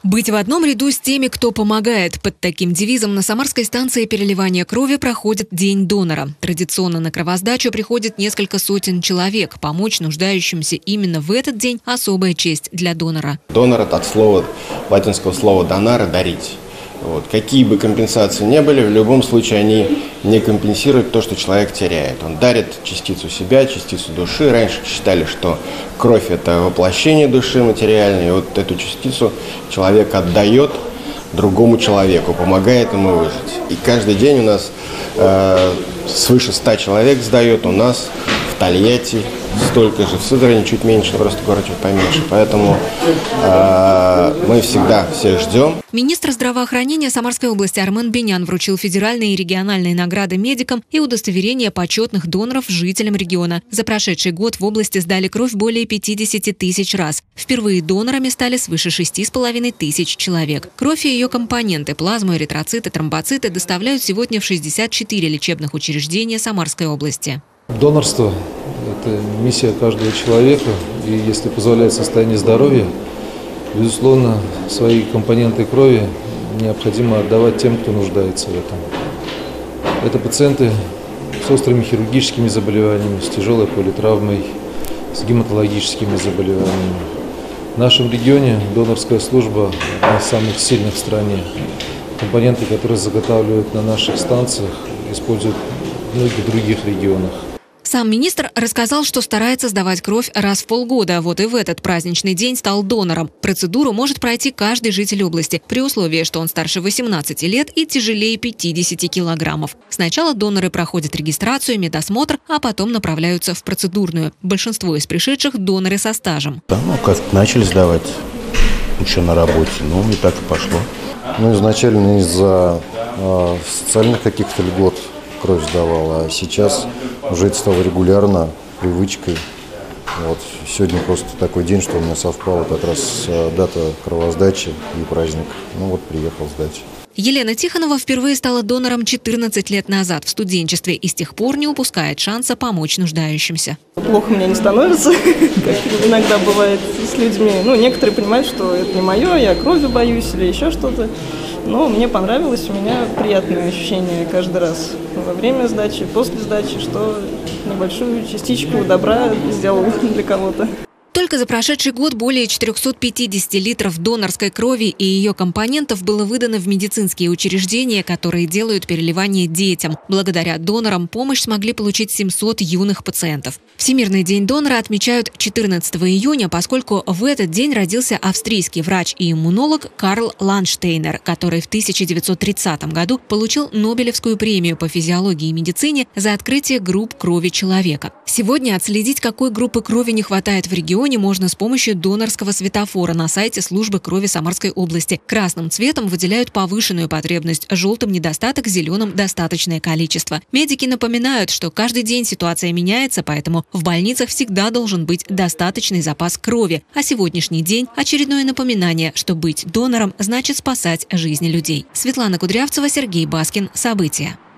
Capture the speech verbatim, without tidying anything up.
Быть в одном ряду с теми, кто помогает. Под таким девизом на Самарской станции переливания крови проходит День донора. Традиционно на кровосдачу приходит несколько сотен человек. Помочь нуждающимся именно в этот день – особая честь для донора. Донор – это от слова, латинского слова «донare» – «дарить». Вот. Какие бы компенсации ни были, в любом случае они не компенсируют то, что человек теряет. Он дарит частицу себя, частицу души. Раньше считали, что кровь – это воплощение души материальной. И вот эту частицу человек отдает другому человеку, помогает ему выжить. И каждый день у нас э, свыше ста человек сдает. У нас в Тольятти столько же, в Сызрани чуть меньше, просто город чуть поменьше. Поэтому э, мы всегда всех ждем. Министр здравоохранения Самарской области Армен Бенян вручил федеральные и региональные награды медикам и удостоверения почетных доноров жителям региона. За прошедший год в области сдали кровь более пятидесяти тысяч раз. Впервые донорами стали свыше шести с половиной тысяч человек. Кровь и ее компоненты – плазму, эритроциты, тромбоциты – доставляют сегодня в шестьдесят четыре лечебных учреждения Самарской области. Донорство – это миссия каждого человека, и если позволяет состояние здоровья, безусловно, свои компоненты крови необходимо отдавать тем, кто нуждается в этом. Это пациенты с острыми хирургическими заболеваниями, с тяжелой политравмой, с гематологическими заболеваниями. В нашем регионе донорская служба одна из самых сильных в стране. Компоненты, которые заготавливают на наших станциях, используют в многих других регионах. Сам министр рассказал, что старается сдавать кровь раз в полгода. Вот и в этот праздничный день стал донором. Процедуру может пройти каждый житель области, при условии, что он старше восемнадцати лет и тяжелее пятидесяти килограммов. Сначала доноры проходят регистрацию, медосмотр, а потом направляются в процедурную. Большинство из пришедших – доноры со стажем. Да, ну как начали сдавать еще на работе, ну и так и пошло. Ну, изначально из-за э, социальных каких-то льгот кровь сдавала, а сейчас уже это стало регулярно, привычкой. Вот. Сегодня просто такой день, что у меня совпала как раз дата кровосдачи и праздник. Ну вот приехал сдать. Елена Тихонова впервые стала донором четырнадцать лет назад в студенчестве и с тех пор не упускает шанса помочь нуждающимся. Плохо мне не становится, как иногда бывает с людьми. Ну, некоторые понимают, что это не мое, я крови боюсь или еще что-то. Но мне понравилось, у меня приятное ощущение каждый раз во время сдачи, после сдачи, что небольшую частичку добра сделал для кого-то. Только за прошедший год более четырёхсот пятидесяти литров донорской крови и ее компонентов было выдано в медицинские учреждения, которые делают переливание детям. Благодаря донорам помощь смогли получить семьсот юных пациентов. Всемирный день донора отмечают четырнадцатого июня, поскольку в этот день родился австрийский врач и иммунолог Карл Ландштейнер, который в тысяча девятьсот тридцатом году получил Нобелевскую премию по физиологии и медицине за открытие групп крови человека. Сегодня отследить, какой группы крови не хватает в регионе, можно с помощью донорского светофора на сайте службы крови Самарской области. Красным цветом выделяют повышенную потребность, желтым – недостаток, зеленым – достаточное количество. Медики напоминают, что каждый день ситуация меняется, поэтому в больницах всегда должен быть достаточный запас крови. А сегодняшний день – очередное напоминание, что быть донором значит спасать жизни людей. Светлана Кудрявцева, Сергей Баскин. События.